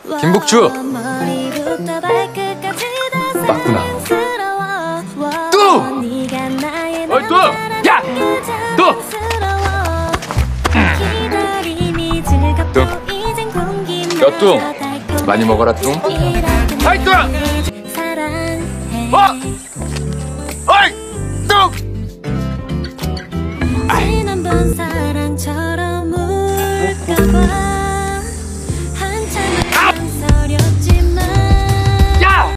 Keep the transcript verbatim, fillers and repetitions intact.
김복주 맞구나. 뚱! 어이 뚱! 야! 뚱! 뚱! 야 뚱! 많이 먹어라 뚱! 아이 뚱! 어! 어이! 뚱! 아이.